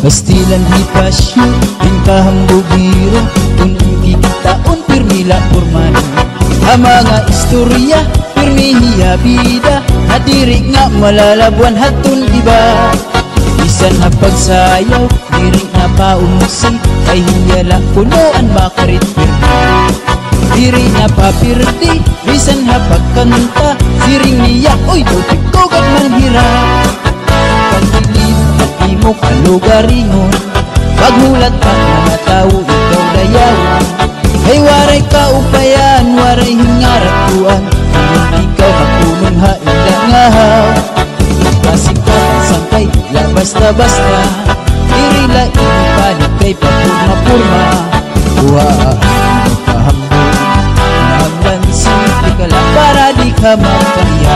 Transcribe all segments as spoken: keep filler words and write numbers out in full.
Pastilan di pasyo, hingkahang bubiro, unang kikitaon, pirmila purmano. Ang mga istorya, pirmihiya bida, hadirik nga malalabuan hatun iba. Bisan hapagsayaw, dirik na paumusi, ay hiyala punuan makarit pirmi. Diri na papirdi, bisan hapagkanta, siring niya, oy dotik kogat manhirap. Pagdilim at imo kalugaringon, paghulat pa mga tao ikaw dayawan. Ay waray kaupayan, waray hingaratuan, kung ikaw mapunong haila ngahaw. Kasikapan sangkay, la basta-basta, dirila inipalit kay papurma-purma. Buhaan mo kahambog, nahanglan simple ka lang para di ka mapahiya.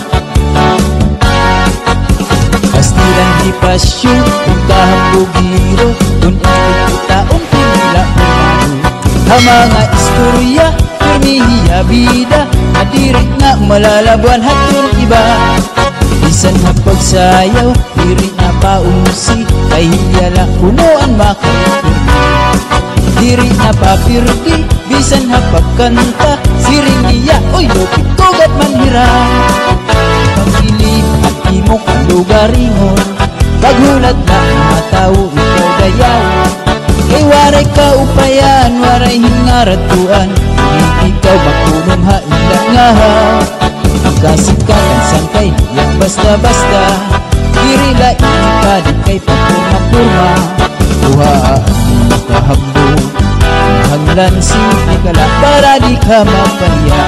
Pastilan di pasyo, kung kahambugiro, kung ikikitaon pinila purmano. Ang mga istorya, pirmihiya bida, hadirik nga malalabuan hatun iba. Bisan hapagsayaw, diri na paumusi, ay hiyala punuan makaipurmi. Diri na papirdi, bisan hapagkanta, siring niya, oy lupit kogat manhirap. Pagdilim at imo kalugaringon, paghulat na mga tao ikaw dayawan. Kay waray kaupayan, waray hingaratuan, kung ikaw mapunong haila ngahaw. Kasikatan sangkay, yang basta-basta, dirila inipalit kay papurma-purma. Buhaan mo kahambog, hanglan simple ka lang para di ka mapahiya.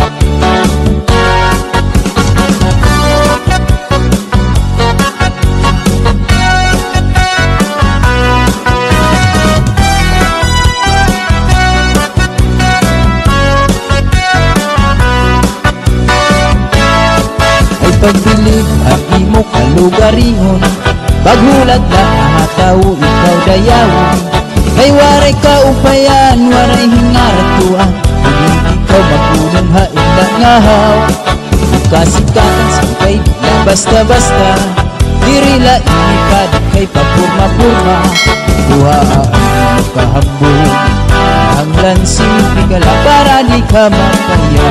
Pagdilig at imo kalugaringon, paghulat na mga tao ikaw dayawon. Kay waray kaupayan, waray hingaratuan, kung ikaw mapunong haila ngahaw. Kasikatan sangkay, na basta-basta, dirila inipalit kay papurma-purma. Buhaan mo kahambog, hanglan simple ka lang para di ka mapahiya.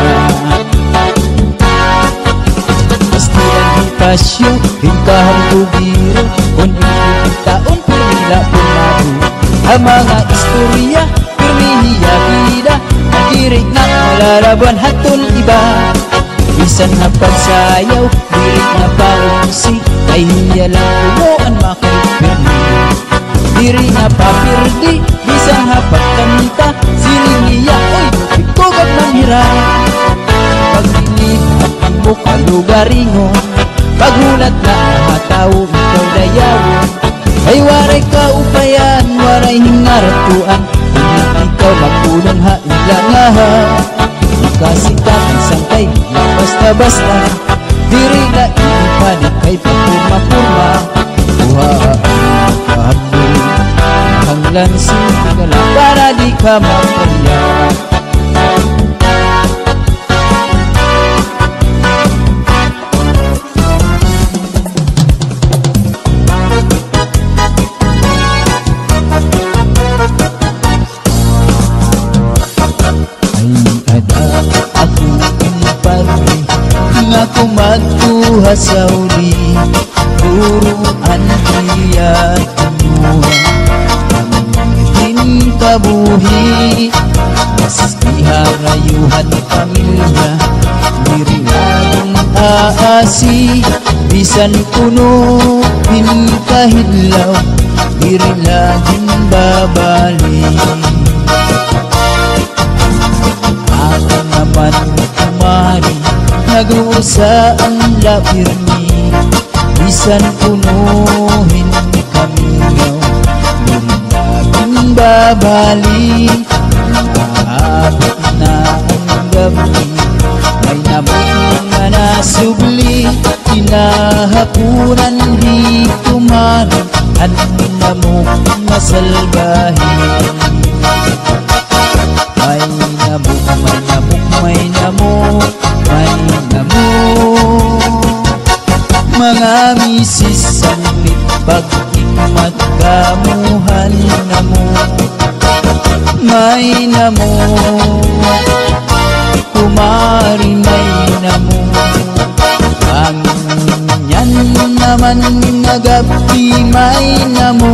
Pastilan di pasyo, hingkahang bubiro, kung ikikitaon pirmila purmano. Ang mga istorya, pirmihiya bida, hadirik na malalabuan hatun iba. Bisan hapagsayaw, dirik na paumusi, ay hiyalang punuan makaipirmi. Diri na papirdi, bisan hapagkanta, siring niya, oy lupit kogat manhirap. Pagdilim at imo kalugaringon, paghulat na mga tao ikaw dayawon. Ay waray kaupayan, waray hingaratuan, kung ikaw mapunong haila ngahaw. Kasikatan sangkay, na basta-basta, dirila inipalit kay papurma-purma. Buhaan mo kahambog, hanglan simple ka lang para di ka mapahiya. Ako magkuha sa uli, turuan niya tanuha, pamihin kabuhi, masiharayuhan pamilya, diriladong aasi, bisan puno kahidlaw, diriladong babalik. Ako naman kumari, nag-uusa ang lapirmi, bisan punuhin kamingaw, dirinaging babalik. Naabot na ang gabi, may namang nga nasubli, hinahapunan di kumanan, ang namok masalbahin. May namok, may namok, may namok, may namok. Mga misis sanglit pag-ikmat ka, kamuhan namo. May namo kumari may namo. Ang yan naman nga gabi may namo.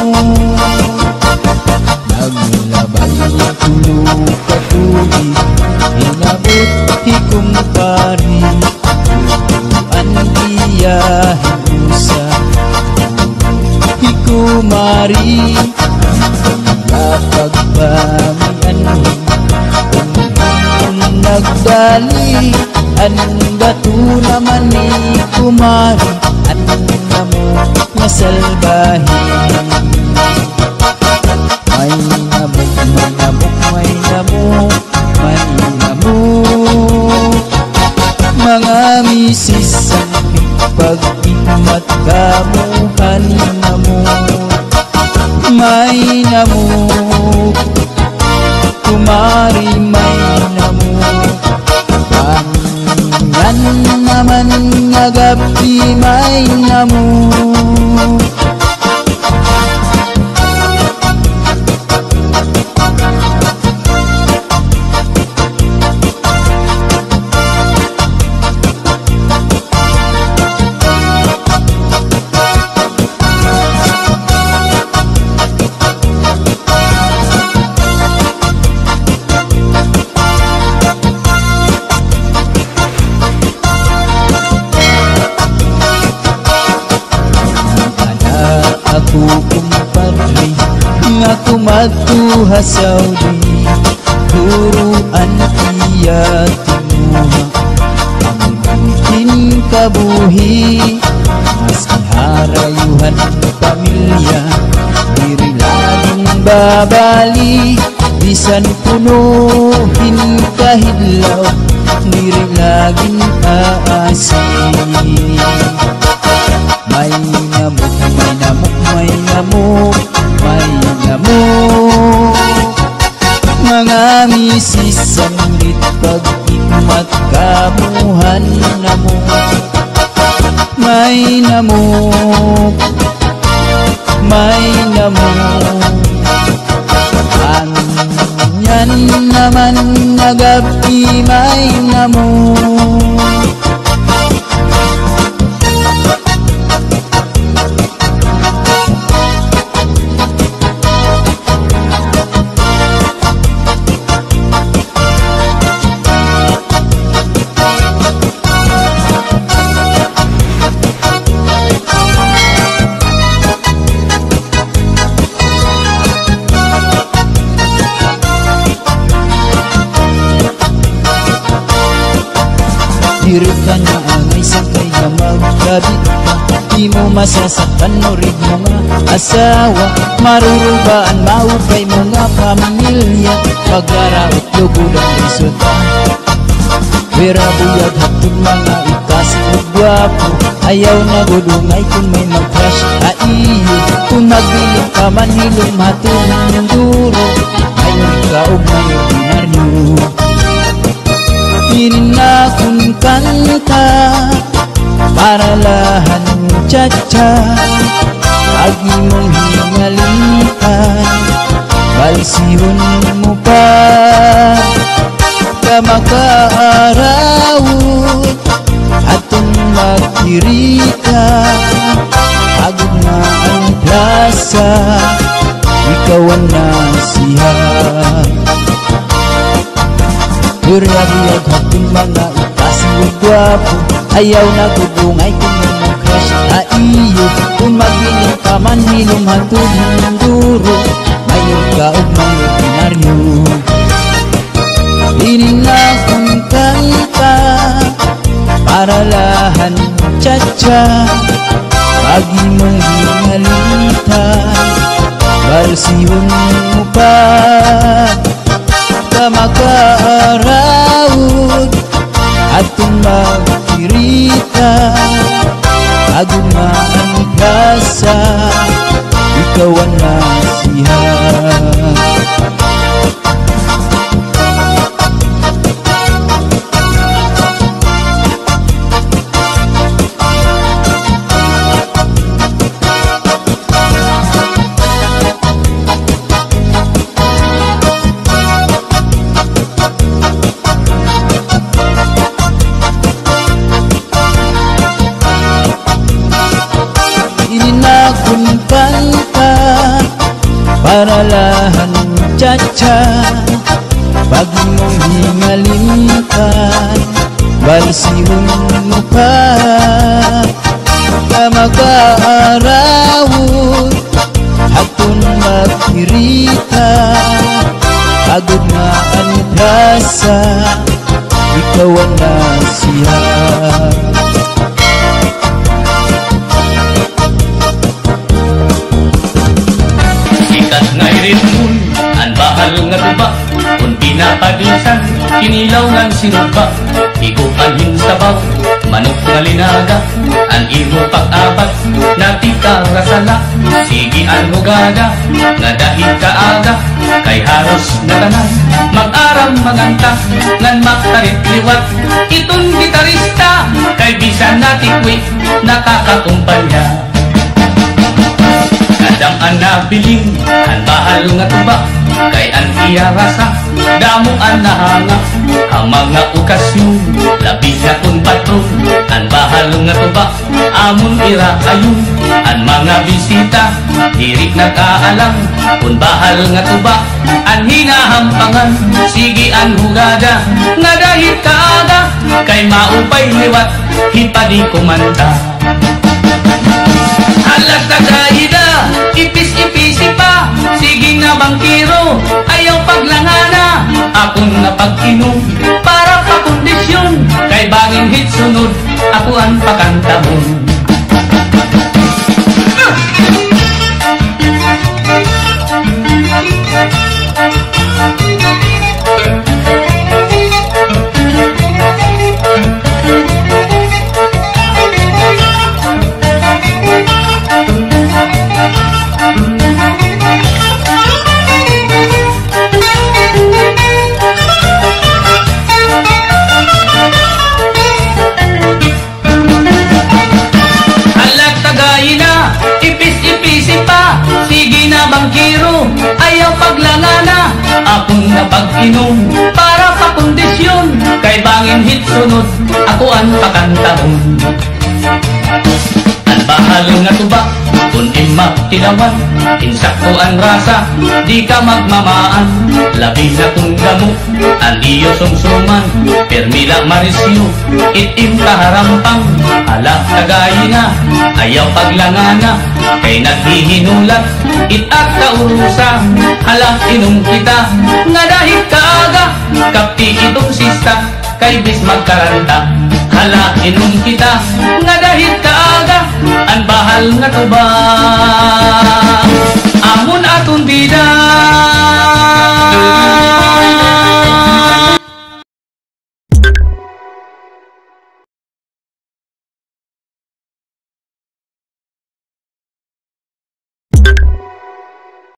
Naglabay tulog ka tubig, inabot hikumpari. Turuan iyahin usa hikumari. Napagbamian kung nagdali, ang bato naman ni kumari. At namo nga salbahin. May namok, may namok, may namok, may namok. Mga misis ang pag-imat kamuhan namo. May namok kumari may namok. Ang yan naman nga gabi may namok. Ako kumpadre nga kumatuha Saudi. Turuan iya tinuha ang kabuhi. Maski harayuhan pamilya, diri laging babali. Bisan punuhin kahidlaw, diri laging aasi. May namok, may namok, may namok, may namok. Mga misis ang pag-ikmat kamuhan namo. May namok, may namok. Ang yan naman nga gabi may namok. Diri ka na angay sakay nga magkabit ka. Di mo masasaktan no rig mga asawa. Marurubaan maupay mga pamilya. Pagkaraot lugulang isuta. Wera buyag hapon mga ikasi o gwapo. Ayaw na gudungay kung may mag-crush a iyo. Kung magbiling ka man hilong matulong ng duro. Ayaw ka o may ordinaryo. Ina kung kanta para lahan cha-cha. Agi mong hingalitan, balsihon mo pa. Kamakaaraot atong magkirita. Agad na ang plasa, ikaw ang nasiha. Buyag-buyag hapon mga ikasi o gwapo. Ayaw na gudungay kung may mag-crush a iyo. Kung magbiling ka man hilong hantod ng duro. Mayor ka o may ordinaryo. Ining na kung kanta para lahan cha-cha. Pagi mong hinalitan, balsihon mo pa. Kamakaaraot atong magkirita. Agad na ang plasa, ikaw ang nasiha. balsihon mo pa na mag-aarawon hatun magkirita agad nga ang grasa ikaw ang nasiya. Sikat nga iritmon ang bahal nga tuba kung pinapaglinsan kinilaw ng sinuba igupahin sabaw manok nga linaga ang imo pag-abat natika rasala sige ang hugada nga dahil kaaga kay haros na tanan mag-aram maganta ngan maktarit liwat itong gitarista kay bisan natikwi nakakakumpanya. Kadang ang nabiling ang bahal nga tuba kay ang iya rasa damo ang nahanga ang mga okasyon labi na kung patron ang bahal nga tuba amon ira ayon ang mga bisita dirik nag-aalang kung bahal nga tuba ang hinahampangan sige ang hugada nga dahil kaaga kay maupay liwat hipadi kumanta. Halat na kaida, ipis-ipisi pa sige nga bangkiro, ayaw paglangana akong napag-inom para pakondisyon kay banging hit sunod ako ang pakantamon. Bangkiro, ayaw paglangana akong napag-inom para pakondisyon kay bangin hit sunod ako ang pakantahon. Ang bahal nga tuba kung ima tinawan insakto ang rasa di ka magmamaan labi na kung gamo ang iyo sumsuman permila marisyo itim kaharampang hala kagayi na ayaw paglangana kay naghihinulat itat kaurusa hala inom kita nga dahil kaaga kapti itong sista kay bis magkaranta hala inom kita nga dahil kaaga ang bahal nga tuba amon atong bida.